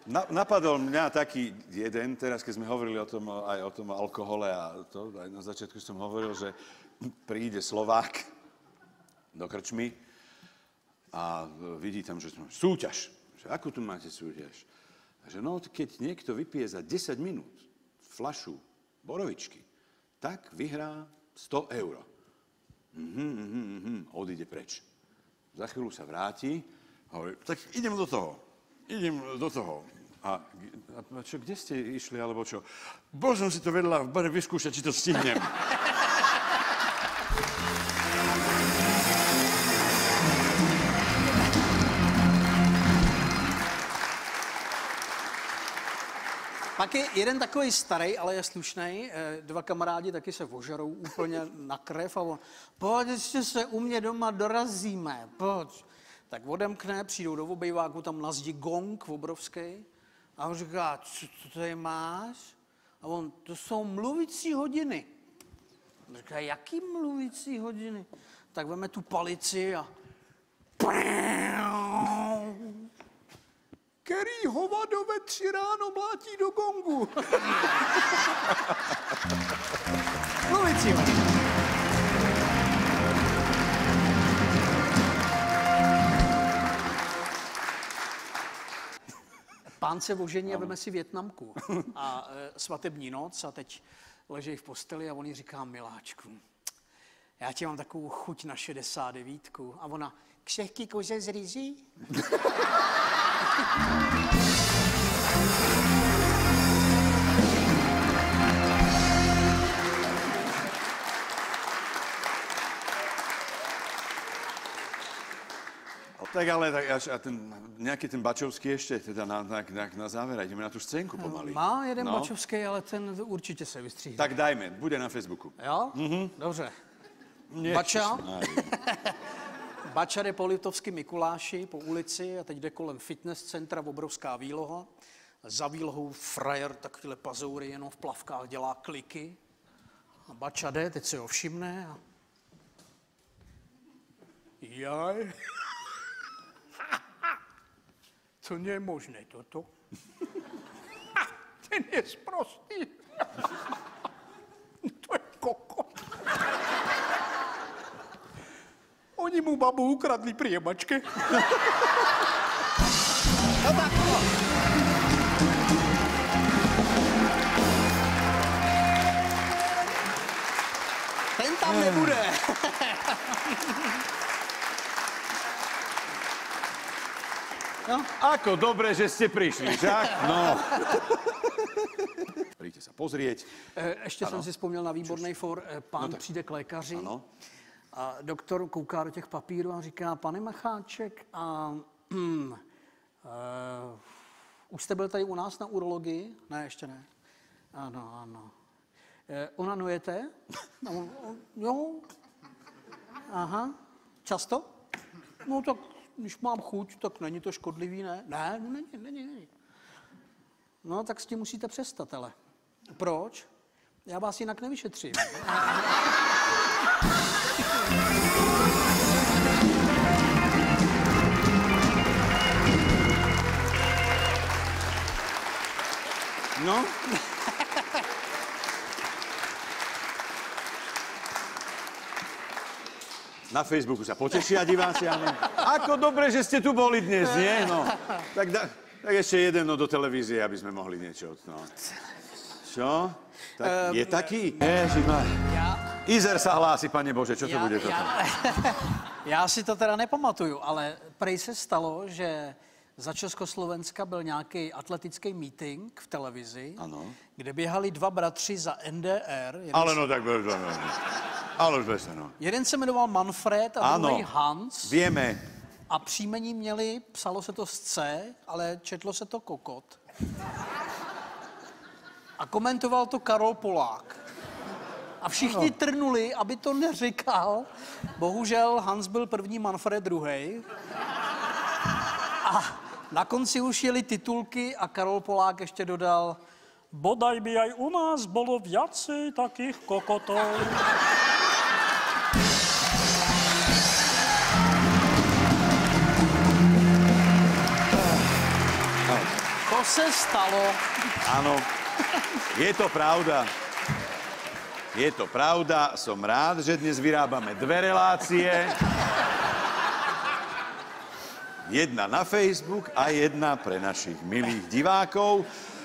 Napadol mňa taký jeden, teraz keď sme hovorili aj o tom alkohole a to, aj na začiatku som hovoril, že príde Slovák do krčmy a vidí tam, že súťaž. Že akú tu máte súťaž? A že no, keď niekto vypije za 10 minút fľašu borovičky, tak vyhrá 100 eur. Odíde preč. Za chvíľu sa vráti a hovorí, tak idem do toho. A čo, kde ste išli, alebo čo? Bol som si to vedela v bare vyskúšať, či to stihnem. Pak je jeden takový starý, ale je slušnej. Dva kamarádi taky se ožerou úplně na krev a on, pojď, ještě se u mě doma dorazíme, pojď. Tak odemkne, přijdou do obejváku, tam na zdi gong obrovský. A on říká, co tady máš? A on, to jsou mluvící hodiny. On říká, jaký mluvící hodiny? Tak veme tu palici a... Který hovado ve 3 ráno mlátí do gongu? Mluvící hodiny. Pán se ožení a veme si Vietnamku. A svatební noc a teď leží v posteli a on jí říká, miláčku, já ti mám takovou chuť na 69. A ona, křehký kože z rýží? Tak ale nejaký ten Bačovský ešte, teda na záver, ideme na tú scénku pomaly. Má jeden Bačovský, ale ten určitě se vystříhne. Tak dajme, bude na Facebooku. Jo? Dobře. Bača. Bača jde po Litovském Mikuláši, po ulici a teď jde kolem fitness centra, obrovská výloha. Za výlohou frajer, takovýhle pazoury, jenom v plavkách dělá kliky. A Bača jde, teď se ho všimne a... Jaj. Co je možné toto? Ten je sprostý. To je kokot. Oni mu babu ukradli pri jemačke. No tak, no. Ten tam nebude. No. Ako dobre, že ste prišli, však? No. Príďte sa pozrieť. Ještě jsem si vzpomněl na výborný for. Pán přijde k lékaři. Ano. A doktor kouká do těch papírů a říká, pane Macháček, už jste byl tady u nás na urologii? Ne, ještě ne. Ano. Onanujete? Jo. Aha. Často? No tak, když mám chuť, tak není to škodlivý, ne? Ne, není. No, tak s tím musíte přestat, ale. Proč? Já vás jinak nevyšetřím. No. Na Facebooku sa potešia diváci, áno. Ako dobre, že ste tu boli dnes, nie? No. Tak ešte jeden do televízie, aby sme mohli niečo. No. Čo? Tak je taký? Izer sa hlási, pane Bože, čo to bude toto? Já si to teda nepamatuju, ale prej se stalo, že za Československa byl nějaký atletický meeting v televizi, ano, kde běhali dva bratři za NDR. Ale no tak byl to, no. Ale už bez to, no. Jeden se jmenoval Manfred a druhý Hans. Vieme. A příjmení měli, psalo se to s C, ale četlo se to Kokot. A komentoval to Karol Polák. A všichni trnuli, aby to neříkal. Bohužel Hans byl první, Manfred druhý. A na konci už jeli titulky a Karol Polák ještě dodal: bodaj by aj u nás bolo viacej takých kokotov. To se stalo. Áno, je to pravda. Je to pravda, som rád, že dnes vyrábame 2 relácie. Jedna na Facebook a jedna pre našich milých divákov.